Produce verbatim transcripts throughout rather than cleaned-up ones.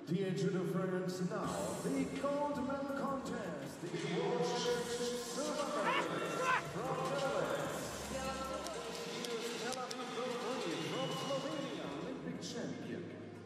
Dear Judo friends, now the gold medal contest. The World Championship silver medalist from Netherlands. Stella Vibroni from Slovenia, Olympic champion.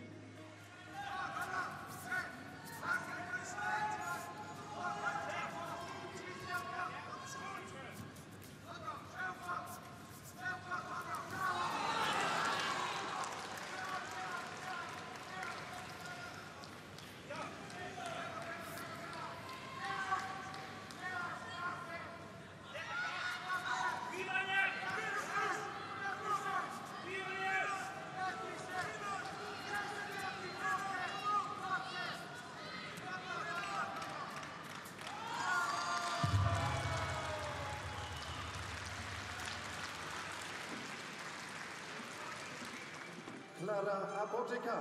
Klara Apotekar.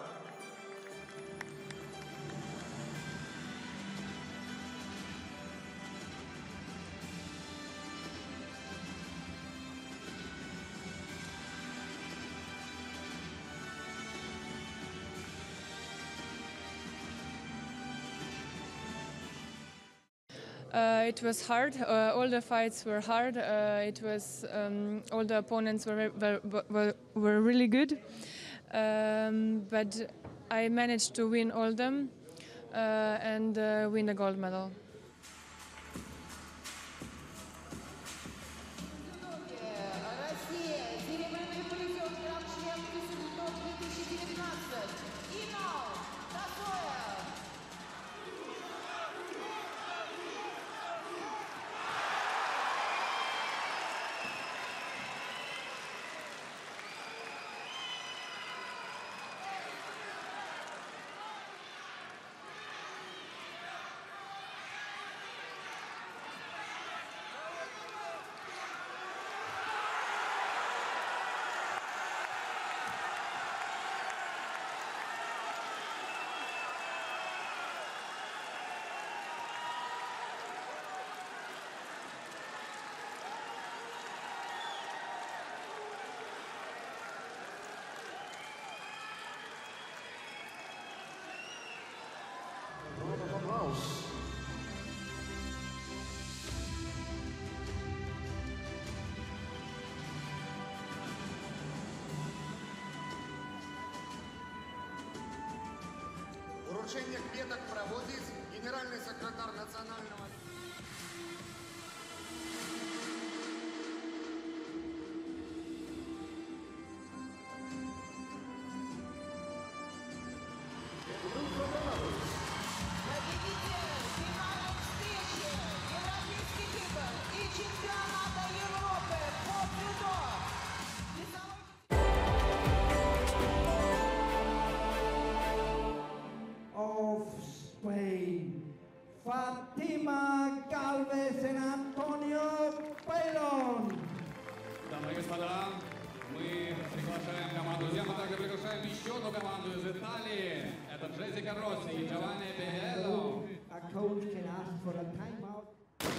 Uh, it was hard. Uh, all the fights were hard. Uh, it was um, all the opponents were were, were, were really good, um, but I managed to win all of them uh, and uh, win the gold medal. Round of applause. Вручение кветок проводит генеральный секретарь национального... Победитель финальной встречи Европейский титул и чемпионата Европы по дзюдо. Of Spain, Fatima Galvez and Antonio Bailon. Дамы и господа, мы приглашаем команду «Земля», также приглашаем еще одну команду из Италии. Это Джессика Росси и Джованни Пиелло. A coach can ask for a timeout.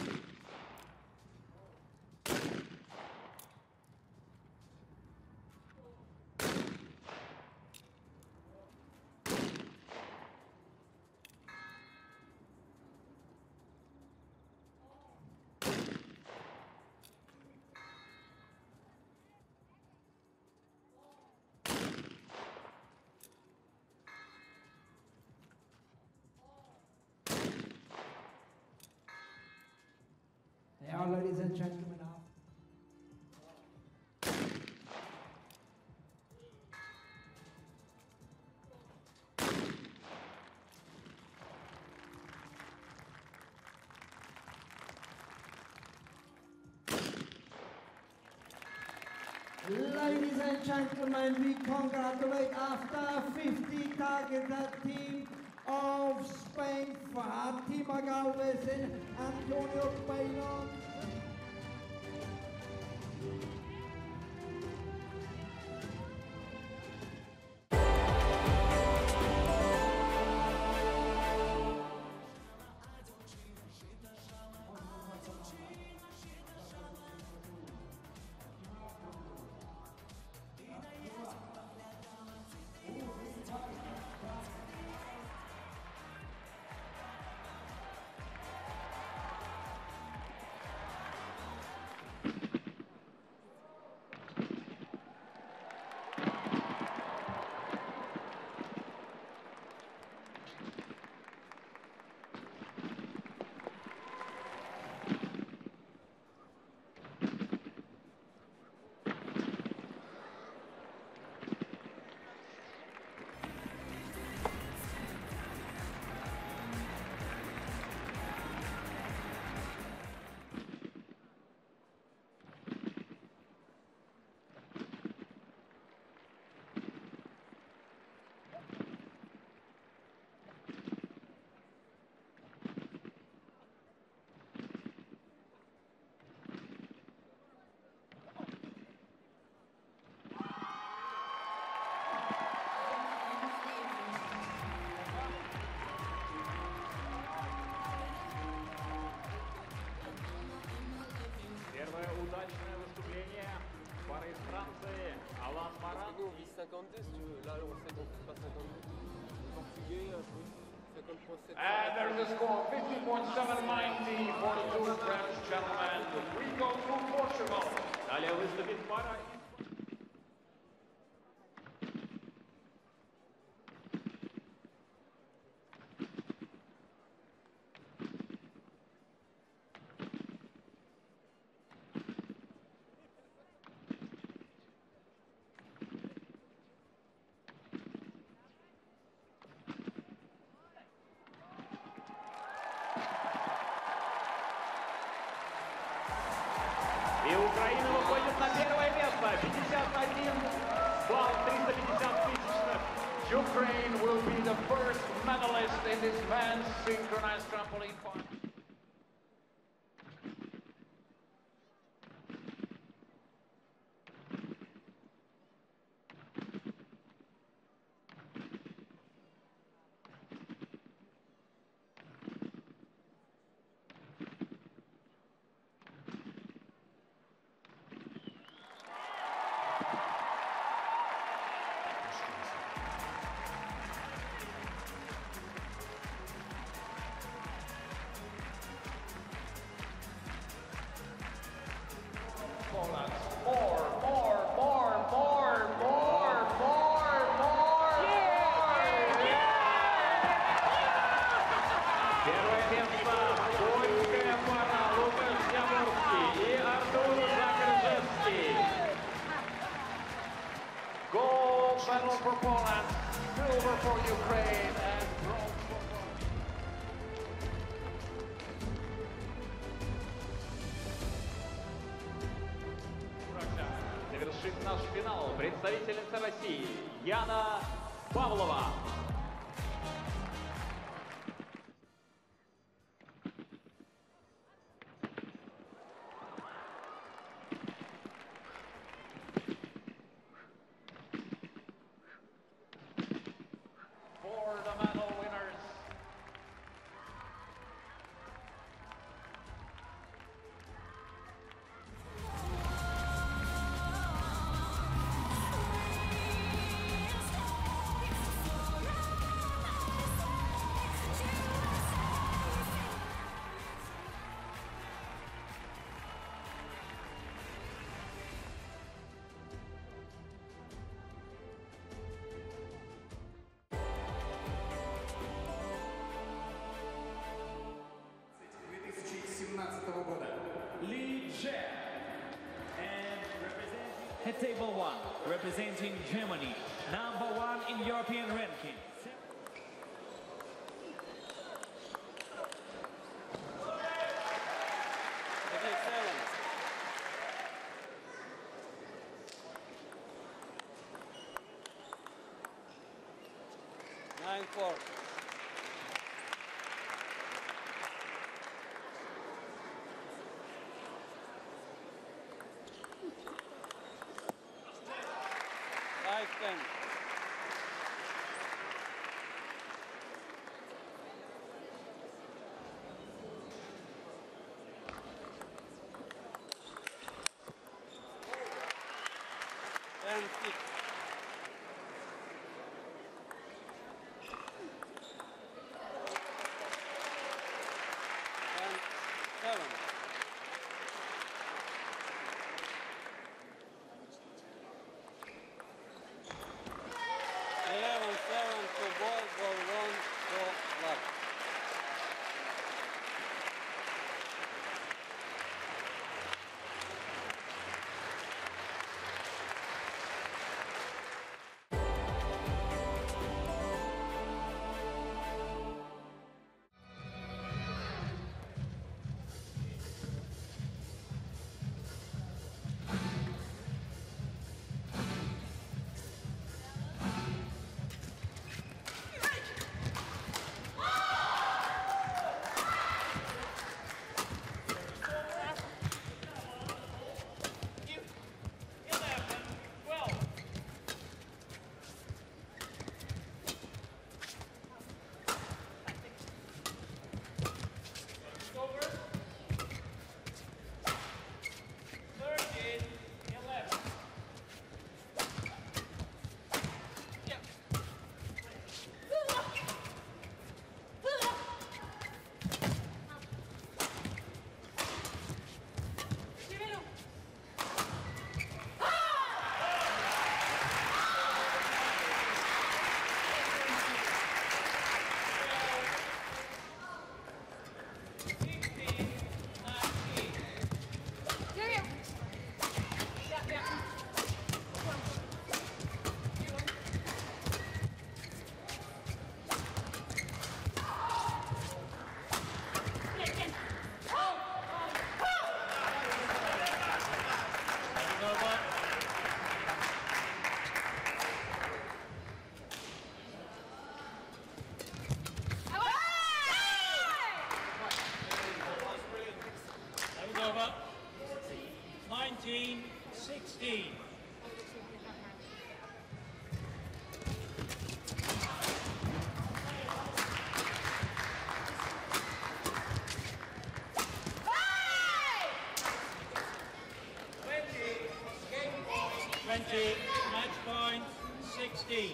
Now, ladies and gentlemen, now. Ladies and gentlemen, we congratulate after fifty targets the team of Spain, Fatima Galvez and Antonio Bailon. cinquante-deux si tu veux. Là, on sait qu'on ne fait pas cinquante-deux. Le portugais, un peu. cinquante point sept. And there's a score fifty point seven ninety for the two French gentlemen. We go to Portugal. Далее выступит пара. И Украина выходит на первое место. пятьдесят один балл, триста пятьдесят тысячных. Ukraine will be the first medalist in this men's synchronized trampoline final. Poland. More, more, more, more, more, more, more, more. Первое место польская пара Лукаш Яворский и Артур Закржевский. Gold medal for Poland, silver for Ukraine, and bronze for завершит наш финал представительница России Яна Павлова. For the medal winners. две тысячи семнадцатого года. Li Zhe. And representing at table one, representing Germany, number one in European ranking. nine four. five ten. ten six. ten seven. sixteen.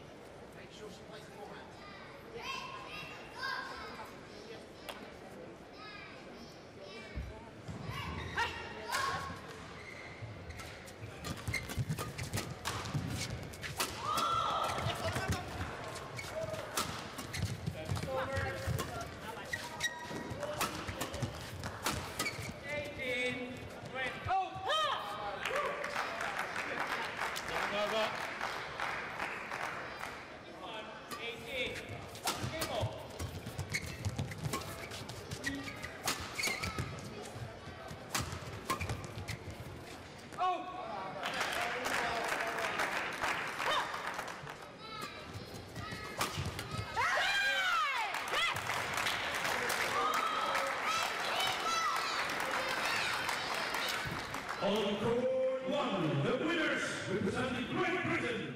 On court one, the winners representing Great Britain.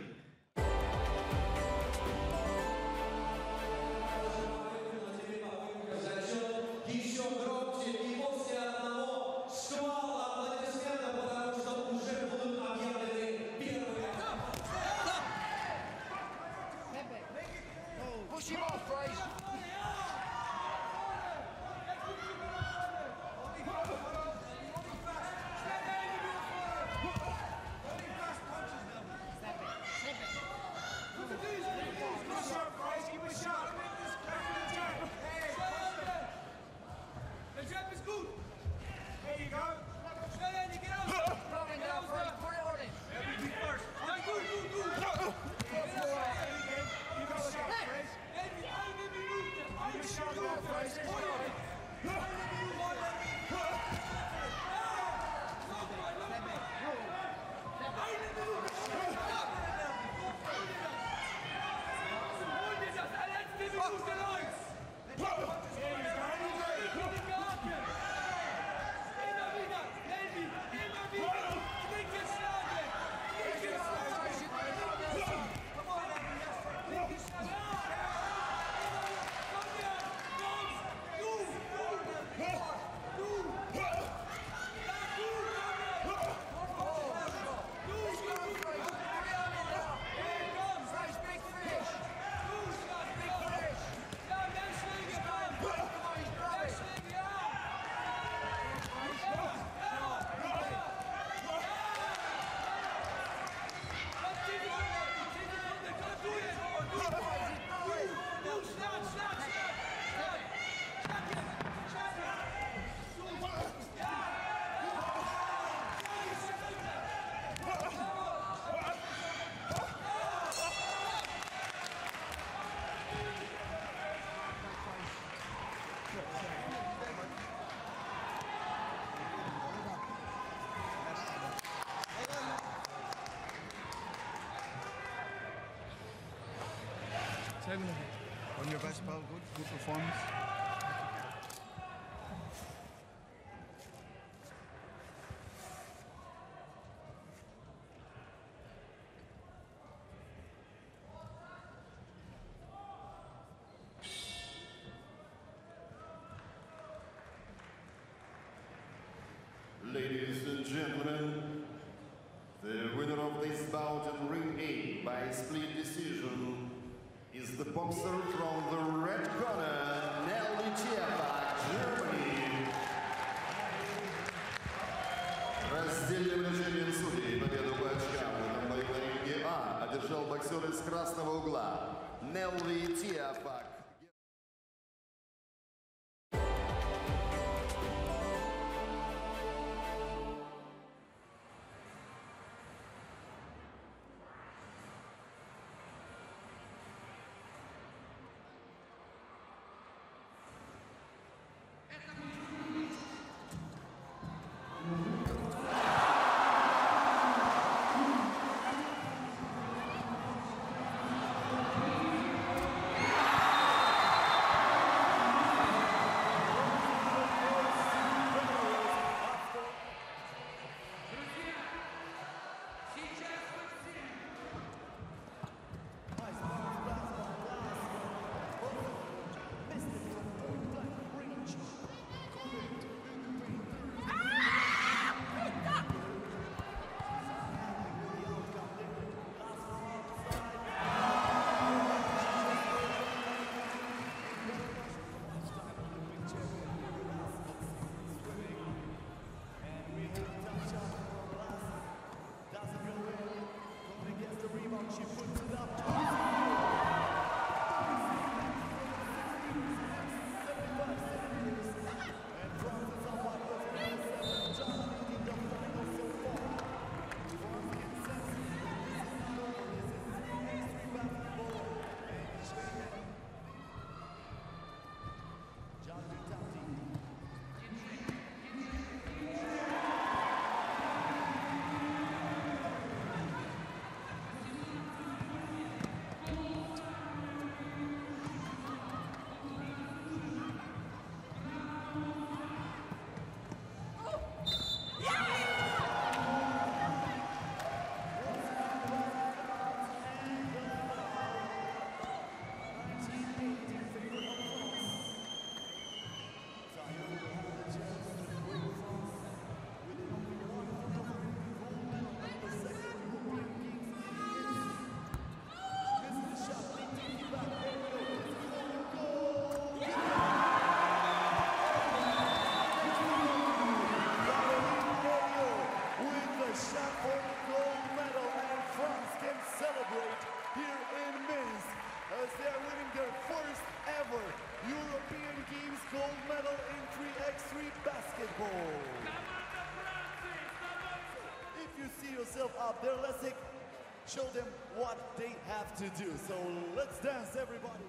Еще громче эмоции одного шквала аплодисментов, потому что уже будут объявлены первые. Push him off, Fraser. On your best, pal. Good, good performance. Ladies and gentlemen, the winner of this bout in ring eight by split decision is the boxer from the red corner, Nelly Tiepak, Germany. Раздельным решением судей победу по очкам в этом бою на ринге А одержал боксер из красного угла, Nelly Tiepak. celebrate here in Minsk as they are winning their first ever European Games gold medal in three by three basketball. If you see yourself up there, Leszek, show them what they have to do. So let's dance, everybody.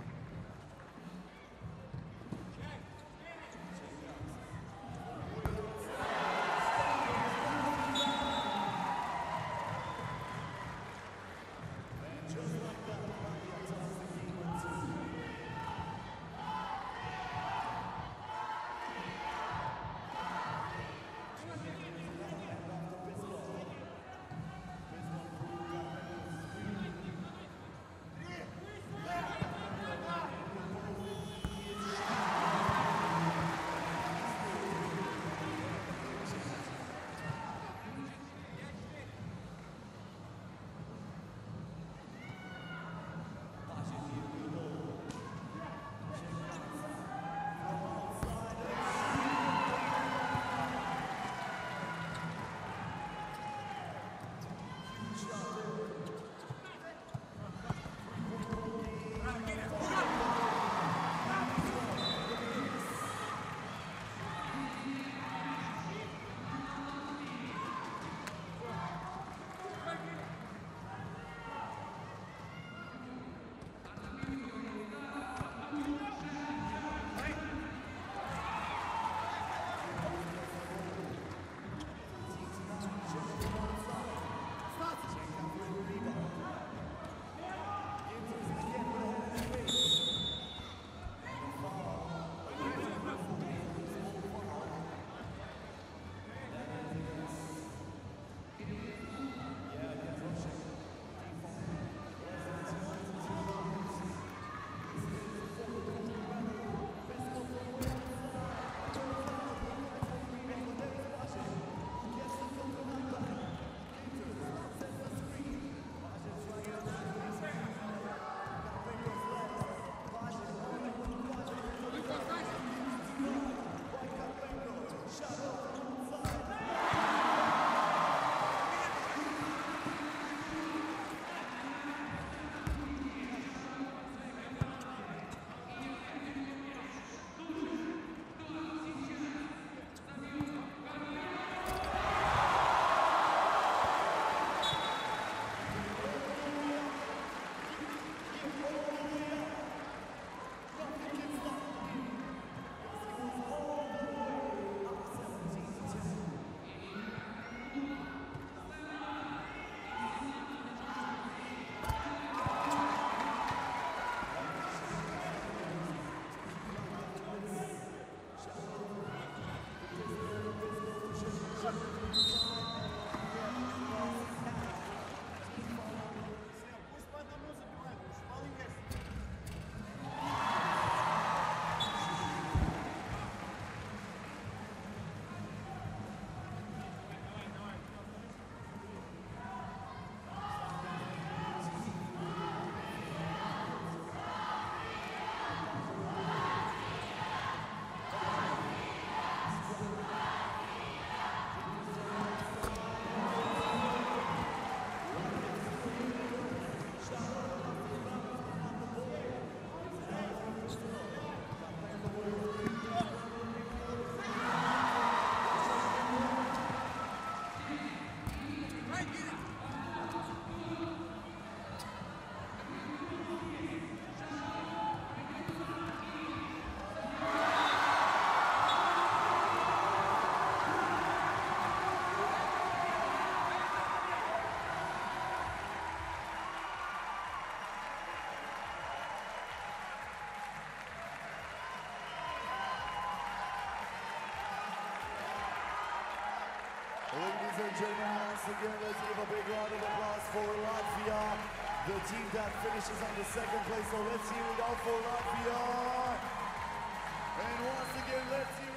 Ladies and gentlemen, once again, let's give a big round of applause for Latvia, the team that finishes on the second place. So let's hear it out for Latvia. And once again, let's hear